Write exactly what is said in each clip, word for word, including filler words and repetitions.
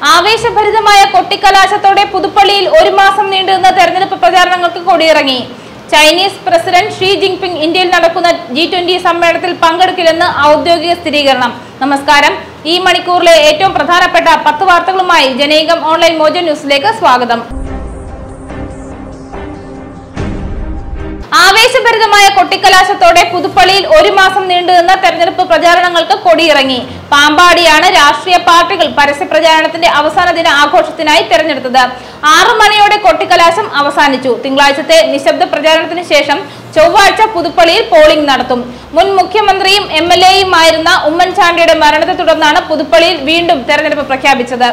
ആവേശഭരിതമായ കൊട്ടിക്കലാശത്തോടെ പുതുപ്പള്ളിയിൽ ഒരു മാസം നീണ്ടുനിന്ന തെരഞ്ഞെടുപ്പ് പ്രചാരണങ്ങൾക്ക് കൊടിയിറങ്ങി. ചൈനീസ് പ്രസിഡന്റ് ഷീ ജിൻപിങ് ഇന്ത്യയിൽ നടക്കുന്ന ജി ട്വന്റി സമ്മേളനത്തിൽ പങ്കെടുക്കില്ലെന്ന് ഔദ്യോഗിക സ്ഥിരീകരണം. നമസ്കാരം. ഈ മണിക്കൂറിലെ ഏറ്റവും പ്രധാനപ്പെട്ട പത്ത് വാർത്തകളുമായി ജനൈകം ഓൺലൈൻ മോജോ ന്യൂസിലേക്ക് സ്വാഗതം. ആവേശഭരിതമായ കൊട്ടിക്കലാശത്തോടെ പുതുപ്പള്ളിയിൽ ഒരു മാസം നീണ്ടുനിന്ന തെരഞ്ഞെടുപ്പ് പ്രചാരണങ്ങൾക്ക് കൊടിയിറങ്ങി. പാമ്പാടിയാണ് രാഷ്ട്രീയ പാർട്ടികൾ പരസ്യ പ്രചാരണത്തിന്റെ അവസാന ദിന ആഘോഷത്തിനായി തെരഞ്ഞെടുത്തത്. ആറു മണിയോടെ കൊട്ടിക്കലാശം അവസാനിച്ചു. തിങ്കളാഴ്ചത്തെ നിശബ്ദ പ്രചാരണത്തിന് ശേഷം ചൊവ്വാഴ്ച പുതുപ്പള്ളിയിൽ പോളിംഗ് നടത്തും. മുൻ മുഖ്യമന്ത്രിയും എം എൽ എയുമായിരുന്ന ഉമ്മൻചാണ്ടിയുടെ മരണത്തെ തുടർന്നാണ് പുതുപ്പള്ളിയിൽ വീണ്ടും തെരഞ്ഞെടുപ്പ് പ്രഖ്യാപിച്ചത്.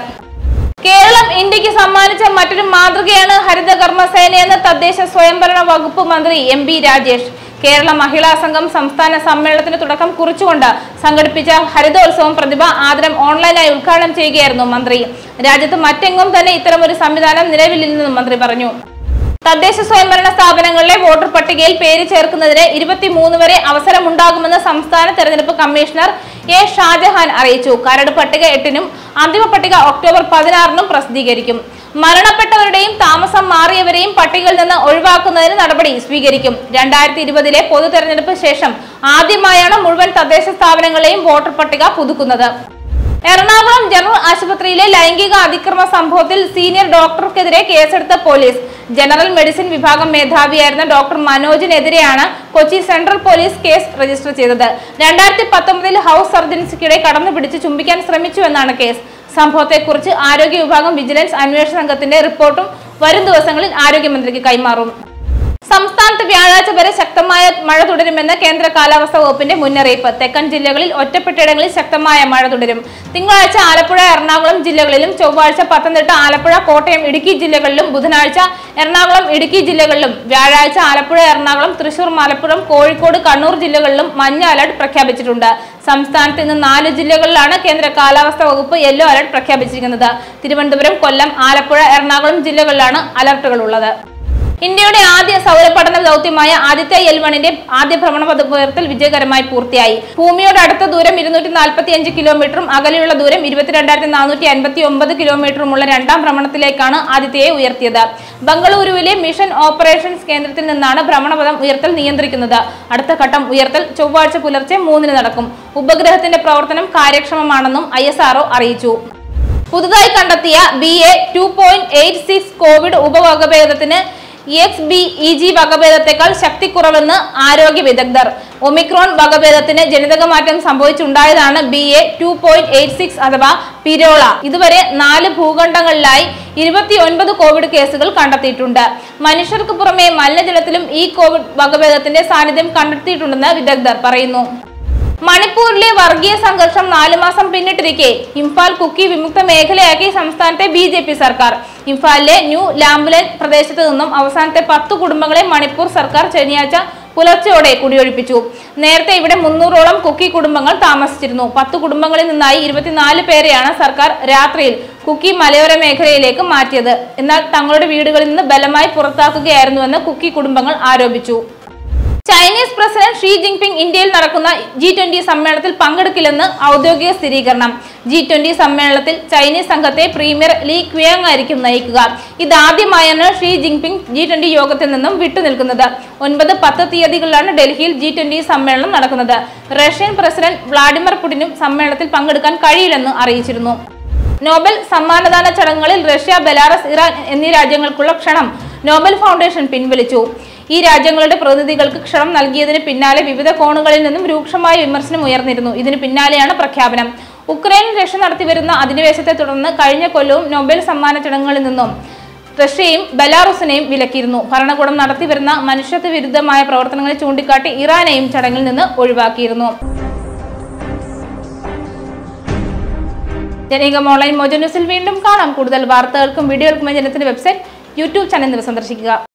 കേരളം ഇന്ത്യക്ക് സമ്മാനിച്ച മറ്റൊരു മാതൃകയാണ് ഹരിത കർമ്മസേനയെന്ന് തദ്ദേശ സ്വയംഭരണ വകുപ്പ് മന്ത്രി എം ബി രാജേഷ്. കേരള മഹിളാ സംഘം സംസ്ഥാന സമ്മേളനത്തിന് തുടക്കം കുറിച്ചുകൊണ്ട് സംഘടിപ്പിച്ച ഹരിതോത്സവം പ്രതിഭ ആദരം ഓൺലൈനായി ഉദ്ഘാടനം ചെയ്യുകയായിരുന്നു മന്ത്രി. രാജ്യത്ത് മറ്റെങ്ങും തന്നെ ഇത്തരമൊരു സംവിധാനം നിലവിലില്ലെന്നും മന്ത്രി പറഞ്ഞു. തദ്ദേശ സ്വയംഭരണ സ്ഥാപനങ്ങളിലെ വോട്ടർ പട്ടികയിൽ പേര് ചേർക്കുന്നതിന് ഇരുപത്തിമൂന്ന് വരെ അവസരമുണ്ടാകുമെന്ന് സംസ്ഥാന തെരഞ്ഞെടുപ്പ് കമ്മീഷണർ എ ഷാജഹാൻ അറിയിച്ചു. കരട് പട്ടിക എട്ടിനും അന്തിമ പട്ടിക ഒക്ടോബർ പതിനാറിനും പ്രസിദ്ധീകരിക്കും. മരണപ്പെട്ടവരുടെയും താമസം മാറിയവരെയും പട്ടികയിൽ നിന്ന് ഒഴിവാക്കുന്നതിന് നടപടി സ്വീകരിക്കും. രണ്ടായിരത്തി ഇരുപതിലെ പൊതു തെരഞ്ഞെടുപ്പ് ശേഷം ആദ്യമായാണ് മുഴുവൻ തദ്ദേശ സ്ഥാപനങ്ങളെയും വോട്ടർ പട്ടിക പുതുക്കുന്നത്. എറണാകുളം ജനറൽ ആശുപത്രിയിലെ ലൈംഗിക അതിക്രമ സംഭവത്തിൽ സീനിയർ ഡോക്ടർക്കെതിരെ കേസെടുത്ത പോലീസ്. ജനറൽ മെഡിസിൻ വിഭാഗം മേധാവിയായിരുന്ന ഡോക്ടർ മനോജിനെതിരെയാണ് Kochi central police case register ചെയ്തത്. രണ്ടായിരത്തി പത്തൊമ്പതിൽ ഹൗസ് സർജൻസിക്കിടെ കടന്നു പിടിച്ച് ചുംബിക്കാൻ ശ്രമിച്ചുവെന്നാണ് കേസ്. സംഭവത്തെക്കുറിച്ച് ആരോഗ്യ വിഭാഗം വിജിലൻസ് അന്വേഷണ സംഘത്തിന്റെ റിപ്പോർട്ടും വരും ദിവസങ്ങളിൽ ആരോഗ്യമന്ത്രിക്ക് കൈമാറും. സംസ്ഥാനത്ത് വ്യാഴാഴ്ച വരെ ശക്തമായ മഴ തുടരുമെന്ന് കേന്ദ്ര കാലാവസ്ഥാ വകുപ്പിന്റെ മുന്നറിയിപ്പ്. തെക്കൻ ജില്ലകളിൽ ഒറ്റപ്പെട്ടയിടങ്ങളിൽ ശക്തമായ മഴ തുടരും. തിങ്കളാഴ്ച ആലപ്പുഴ എറണാകുളം ജില്ലകളിലും ചൊവ്വാഴ്ച പത്തനംതിട്ട ആലപ്പുഴ കോട്ടയം ഇടുക്കി ജില്ലകളിലും ബുധനാഴ്ച എറണാകുളം ഇടുക്കി ജില്ലകളിലും വ്യാഴാഴ്ച ആലപ്പുഴ എറണാകുളം തൃശൂർ മലപ്പുറം കോഴിക്കോട് കണ്ണൂർ ജില്ലകളിലും മഞ്ഞ അലർട്ട് പ്രഖ്യാപിച്ചിട്ടുണ്ട്. സംസ്ഥാനത്ത് ഇന്ന് നാല് ജില്ലകളിലാണ് കേന്ദ്ര കാലാവസ്ഥാ വകുപ്പ് യെല്ലോ അലർട്ട് പ്രഖ്യാപിച്ചിരിക്കുന്നത്. തിരുവനന്തപുരം, കൊല്ലം, ആലപ്പുഴ, എറണാകുളം ജില്ലകളിലാണ് അലർട്ടുകൾ ഉള്ളത്. ഇന്ത്യയുടെ ആദ്യ സൗരപഠന ദൗത്യമായ ആദിത്യ എൽ വണ്ണിന്റെ ആദ്യ ഭ്രമണ പദത്തിൽ വിജയകരമായി പൂർത്തിയായി. ഭൂമിയോട് അടുത്ത ദൂരം ഇരുന്നൂറ്റി നാൽപ്പത്തി അഞ്ച് കിലോമീറ്ററും അകലെയുള്ള ദൂരം ഇരുപത്തിരണ്ടായിരത്തി നാനൂറ്റി അൻപത്തി ഒമ്പത് കിലോമീറ്ററുമുള്ള രണ്ടാം ഭ്രമണത്തിലേക്കാണ് ആദിത്യയെ ഉയർത്തിയത്. ബംഗളൂരുവിലെ മിഷൻ ഓപ്പറേഷൻസ് കേന്ദ്രത്തിൽ നിന്നാണ് ഭ്രമണപഥം ഉയർത്തൽ നിയന്ത്രിക്കുന്നത്. അടുത്ത ഘട്ടം ഉയർത്തൽ ചൊവ്വാഴ്ച പുലർച്ചെ മൂന്നിന് നടക്കും. ഉപഗ്രഹത്തിന്റെ പ്രവർത്തനം കാര്യക്ഷമമാണെന്നും ഐ എസ് ആർ ഒ അറിയിച്ചു. പുതുതായി കണ്ടെത്തിയ B A two point eight six COVID ഉപവകഭേദത്തിന് എക്സ് ബി ഇ ജി വകഭേദത്തെക്കാൾ ശക്തിക്കുറവെന്ന് ആരോഗ്യ വിദഗ്ധർ. ഒമിക്രോൺ വകഭേദത്തിന് ജനിതക മാറ്റം സംഭവിച്ചുണ്ടായതാണ് B A two point eight six അഥവാ പിരോള. ഇതുവരെ നാല് ഭൂഖണ്ഡങ്ങളിലായി ഇരുപത്തി ഒൻപത് കോവിഡ് കേസുകൾ കണ്ടെത്തിയിട്ടുണ്ട്. മനുഷ്യർക്ക് പുറമെ മലിനജലത്തിലും ഈ കോവിഡ് വകഭേദത്തിന്റെ സാന്നിധ്യം കണ്ടെത്തിയിട്ടുണ്ടെന്ന് വിദഗ്ധർ പറയുന്നു. മണിപ്പൂരിലെ വർഗീയ സംഘർഷം നാലു മാസം പിന്നിട്ടിരിക്കെ ഇംഫാൽ കുക്കി വിമുക്ത മേഖലയാക്കി സംസ്ഥാനത്തെ ബി ജെ പി സർക്കാർ. ഇംഫാലിലെ ന്യൂ ലാംബുലൻ പ്രദേശത്ത് നിന്നും അവസാനത്തെ പത്തു കുടുംബങ്ങളെ മണിപ്പൂർ സർക്കാർ ശനിയാഴ്ച പുലർച്ചെയോടെ കുടിയൊഴിപ്പിച്ചു. നേരത്തെ ഇവിടെ മുന്നൂറോളം കുക്കി കുടുംബങ്ങൾ താമസിച്ചിരുന്നു. പത്തു കുടുംബങ്ങളിൽ നിന്നായി ഇരുപത്തിനാല് പേരെയാണ് സർക്കാർ രാത്രിയിൽ കുക്കി മലയോര മേഖലയിലേക്ക് മാറ്റിയത്. എന്നാൽ തങ്ങളുടെ വീടുകളിൽ നിന്ന് ബലമായി പുറത്താക്കുകയായിരുന്നുവെന്ന് കുക്കി കുടുംബങ്ങൾ ആരോപിച്ചു. ചൈനീസ് പ്രസിഡന്റ് ഷീ ജിൻപിങ് ഇന്ത്യയിൽ നടക്കുന്ന ജി ട്വന്റി സമ്മേളനത്തിൽ പങ്കെടുക്കില്ലെന്ന് ഔദ്യോഗിക സ്ഥിരീകരണം. ജി ട്വന്റി സമ്മേളനത്തിൽ ചൈനീസ് സംഘത്തെ പ്രീമിയർ ലീ ക്വിയാങ് ആയിരിക്കും നയിക്കുക. ഇതാദ്യമായാണ് ഷീ ജിൻപിങ് ജി ട്വന്റി യോഗത്തിൽ നിന്നും വിട്ടുനിൽക്കുന്നത്. ഒൻപത് പത്ത് തീയതികളിലാണ് ഡൽഹിയിൽ ജി ട്വന്റി സമ്മേളനം നടക്കുന്നത്. റഷ്യൻ പ്രസിഡന്റ് വ്ളാഡിമിർ പുടിനും സമ്മേളനത്തിൽ പങ്കെടുക്കാൻ കഴിയില്ലെന്ന് അറിയിച്ചിരുന്നു. നോബൽ സമ്മാനദാന ചടങ്ങുകളിൽ റഷ്യ, ബെലാറസ്, ഇറാൻ എന്നീ രാജ്യങ്ങൾക്കുള്ള ക്ഷണം നോബൽ ഫൗണ്ടേഷൻ പിൻവലിച്ചു. ഈ രാജ്യങ്ങളുടെ പ്രതിനിധികൾക്ക് ക്ഷണം നൽകിയതിന് പിന്നാലെ വിവിധ കോണുകളിൽ നിന്നും രൂക്ഷമായ വിമർശനം ഉയർന്നിരുന്നു. ഇതിന് പിന്നാലെയാണ് പ്രഖ്യാപനം. ഉക്രൈനിൽ റഷ്യ നടത്തിവരുന്ന അധിനിവേശത്തെ തുടർന്ന് കഴിഞ്ഞ കൊല്ലവും നോബൽ സമ്മാന ചടങ്ങുകളിൽ നിന്നും റഷ്യയും ബെലാറൂസിനെയും വിലക്കിയിരുന്നു. ഭരണകൂടം നടത്തിവരുന്ന മനുഷ്യത്വ വിരുദ്ധമായ പ്രവർത്തനങ്ങളെ ചൂണ്ടിക്കാട്ടി ഇറാനെയും ചടങ്ങിൽ നിന്ന് ഒഴിവാക്കിയിരുന്നു. ജനൈകം ഓൺലൈൻ മോജോ ന്യൂസിൽ വീണ്ടും കാണാം. കൂടുതൽ വാർത്തകൾക്കും വീഡിയോകൾക്കും ജനത്തിന്റെ വെബ്സൈറ്റ് യൂട്യൂബ് ചാനൽ സന്ദർശിക്കുക.